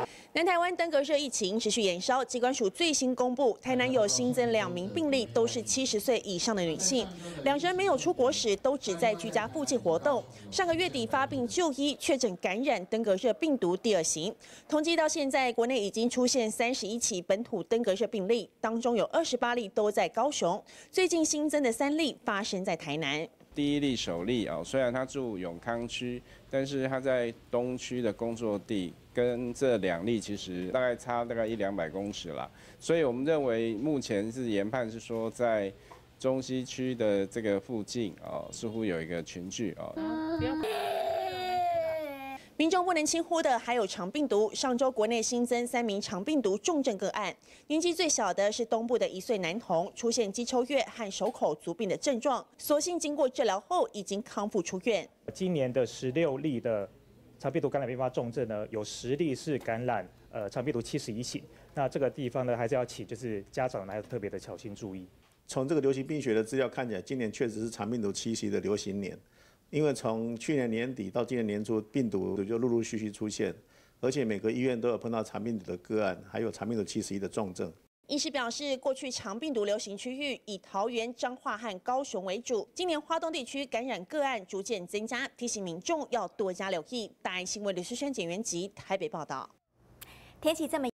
南台湾登革热疫情持续延烧，疾管署最新公布，台南有新增2名病例，都是70岁以上的女性，2人没有出国史，都只在居家附近活动。上个月底发病就医，确诊感染登革热病毒第2型。统计到现在，国内已经出现31起本土登革热病例，当中有28例都在高雄，最近新增的3例发生在台南。 第1例首例虽然他住永康区，但是他在东区的工作地跟这2例其实差100-200公尺啦，所以我们认为目前是研判是说在中西区的这个附近似乎有一个群聚民众不能轻忽的还有肠病毒。上周国内新增3名肠病毒重症个案，年纪最小的是东部的1岁男童，出现肌抽跃和手口足病的症状，所幸经过治疗后已经康复出院。 今年的16例的肠病毒感染并发重症呢，有10例是感染肠病毒71型。那这个地方呢，还是要请就是家长还要特别的小心注意。 从这个流行病学的资料看起来，今年确实是肠病毒栖息的流行年。 因为从去年年底到今年年初，病毒就陆陆续续出现，而且每个医院都有碰到肠病毒的个案，还有肠病毒71的重症。 医师表示，过去肠病毒流行区域以桃园、彰化和高雄为主，今年花东地区感染个案逐渐增加，提醒民众要多加留意。大爱新闻吕思萱、简元吉台北报道。 天气这么